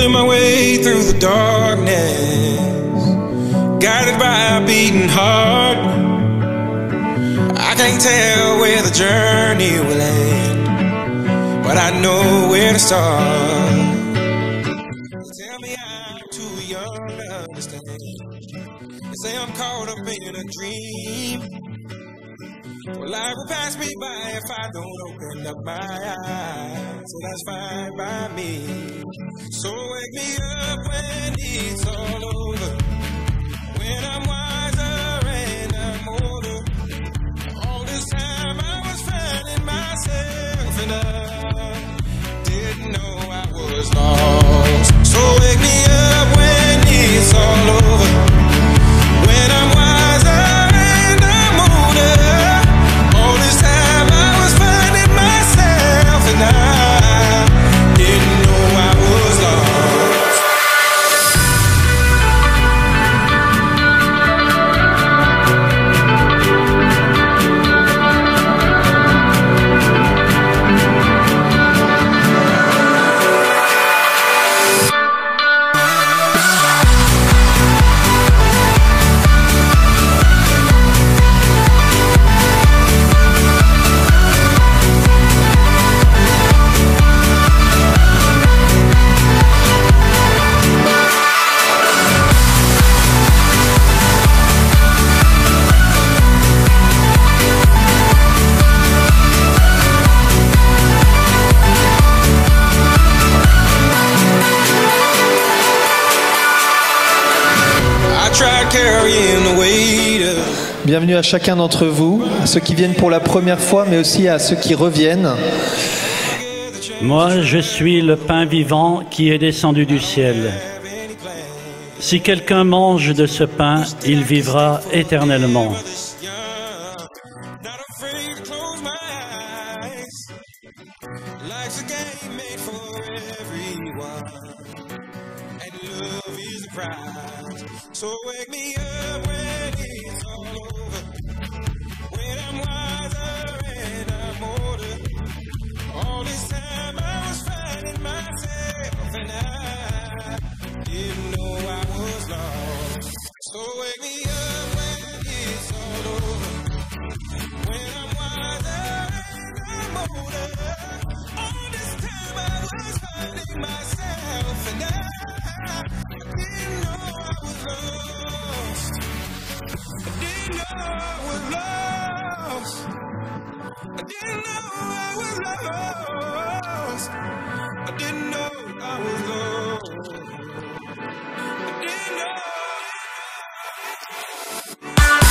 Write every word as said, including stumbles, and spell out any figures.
feeling my way through the darkness, guided by a beating heart. I can't tell where the journey will end, but I know where to start. Tell me I'm too young to understand. They say I'm caught up in a dream. Well, life will pass me by if I don't open up my eyes. So that's fine by me. So wake me up when it's all over, when I'm wiser and I'm older. All this time I was finding myself, and I didn't know I was lost. So wake me up when it's all over, when I'm wiser and I'm older. All this time I was finding myself, and I didn't know I was lost. Bienvenue à chacun d'entre vous, à ceux qui viennent pour la première fois, mais aussi à ceux qui reviennent. Moi, je suis le pain vivant qui est descendu du ciel. Si quelqu'un mange de ce pain, il vivra éternellement. So wake me up when it's all over, when I'm wiser and I'm older. All this time I was finding myself, and I didn't know I was lost. So wake me up when it's all over, when I'm wiser and I'm older. All this time I was finding myself, and I didn't know I was lost. I didn't know I was lost. I didn't know I was lost. I didn't know I was lost. I didn't know.